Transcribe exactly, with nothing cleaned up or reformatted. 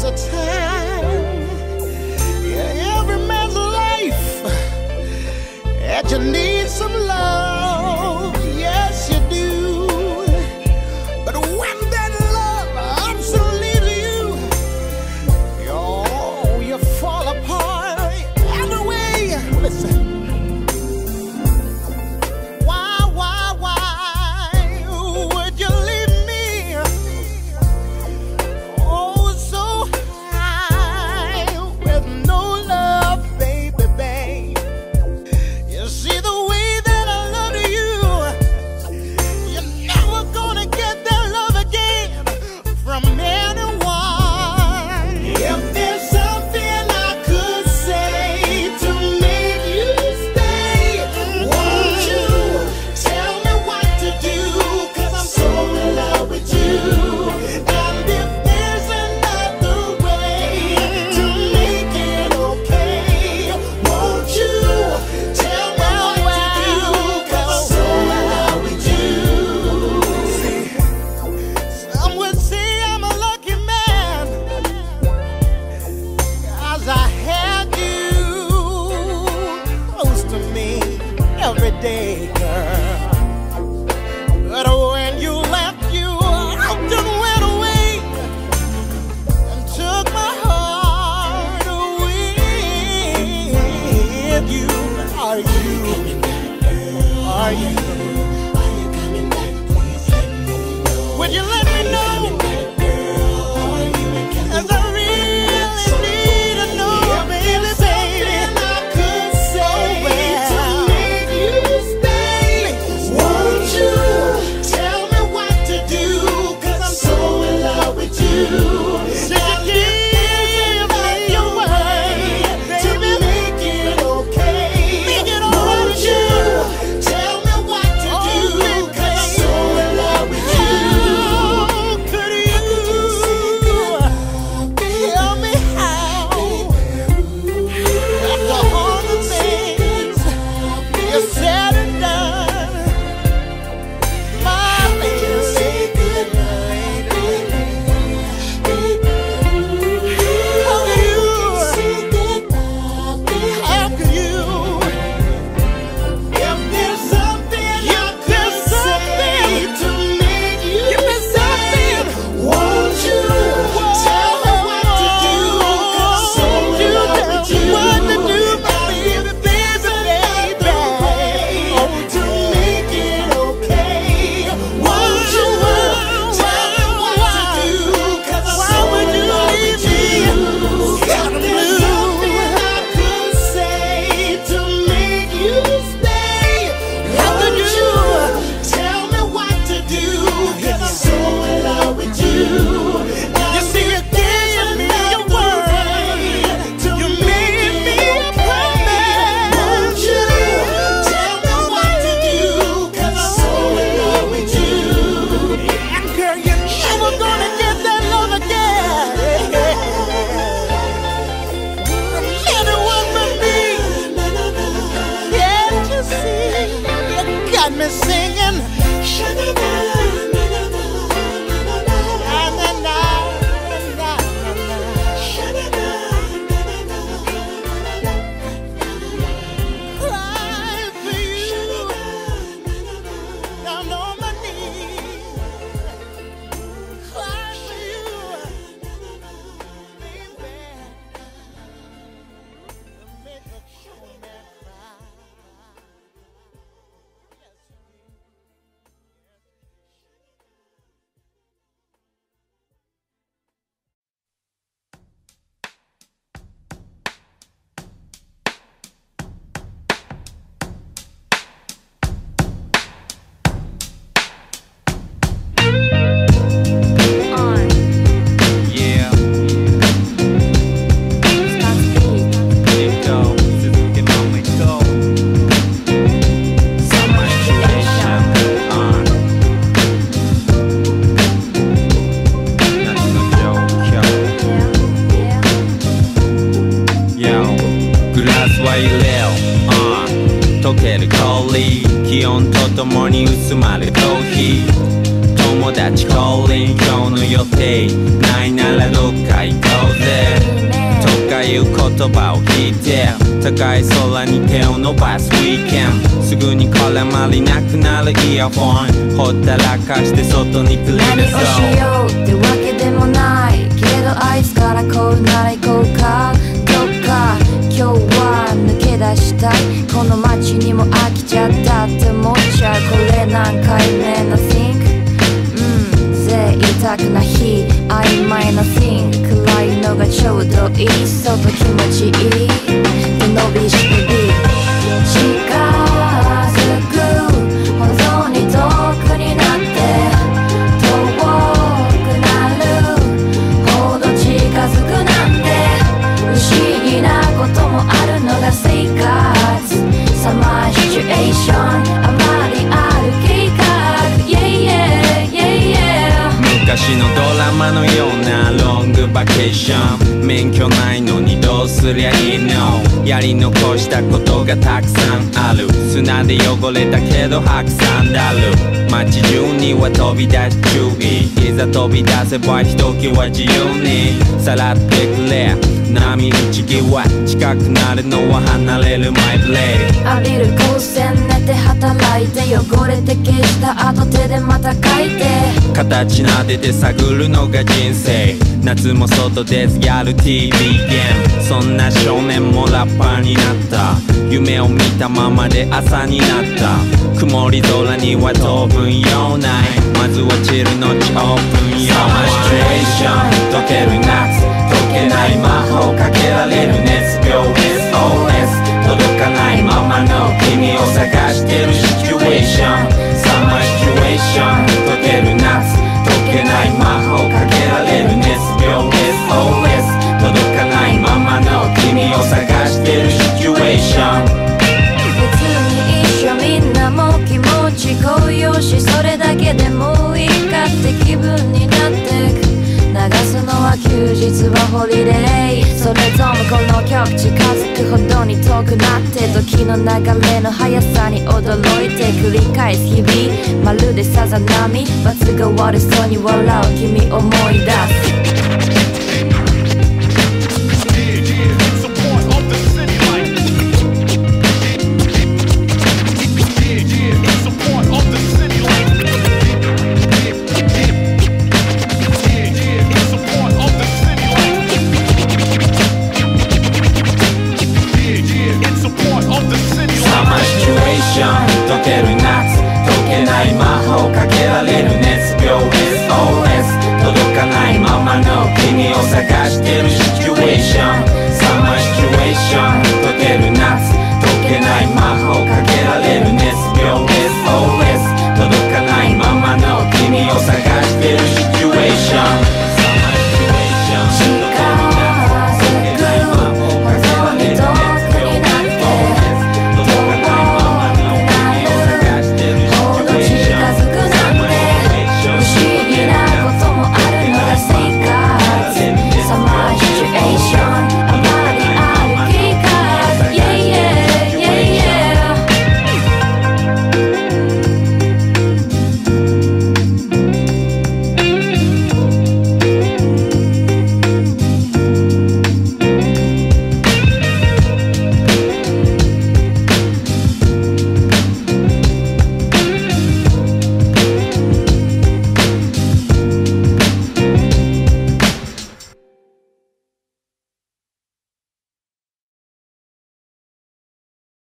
a time, yeah, every man's life, that you need some love, yes you do. But when that love absolutely you, oh, you fall apart every way. Listen. See the way that I 町降臨今日の予定ないならどっか行こうぜとかいう言葉を聞いて高い空に手を伸ばすウィーケンすぐに絡まりなくなるイヤホンほったらかして外に繰り出そう何をしようってわけでもないけどあいつからこうなら行こうかどっか今日は抜け出したいこの街にも飽きちゃったって思っちゃうこれ何回目の think うん贅沢な日曖昧な think 暗いのがちょうどいい外気持ちいいで伸びしてる近づくほどに遠くになって遠くなるほど近づくなんて不思議なこともあるのが生活サマーシチュエーションあまりある計画 yeah, yeah, yeah, yeah 昔のドラマのようなロングバケーション免許ないのにどうすりゃいいのやり残したことがたくさんある砂で汚れたけど白山だる街中には飛び出し注意いざ飛び出せばひときわ自由にさらってくれ波打ち際近くなるのは離れるマイブレイ浴びる光線寝て働いて汚れて消した後手でまた書いて形撫でて探るのが人生夏も外ですギャル ティービー ゲームそんな少年もラッパーになった夢を見たままで朝になった曇り空には当分用ないまずはチルのちオープン用サマーシチュエーション溶ける夏解けない魔法かけられる熱病 エスオーエス 届かないままの君を探してるシチュエーションサマーシチュエーション溶ける夏解けない魔法かけられる熱病 エスオーエス 届かないままの君を探してるシチュエーション別に一緒みんなも気持ち高揚しそれだけでもういいかって気分になってく流すのは休日はホリデーそれともこの曲近づくほどに遠くなって時の流れの速さに驚いて繰り返す日々まるでさざ波罰が悪そうに笑う君思い出す